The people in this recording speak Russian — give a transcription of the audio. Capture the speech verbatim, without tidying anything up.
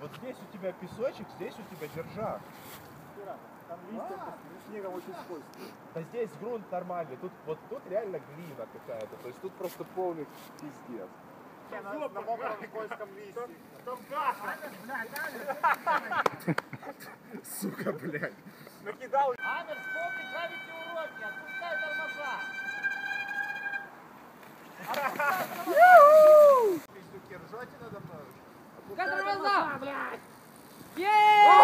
Вот здесь у тебя песочек, здесь у тебя держак. Там листья, а, снегом очень скользкий. Да здесь грунт нормальный, тут вот тут реально глина какая-то, то есть тут просто полный пиздец. На, на мокром скользком листе. Там Сука, блядь. накидал. Амер, вспомни гравити уроки, отпускай тормоза. Ржете надо мной? Отпускай тормоза, блядь.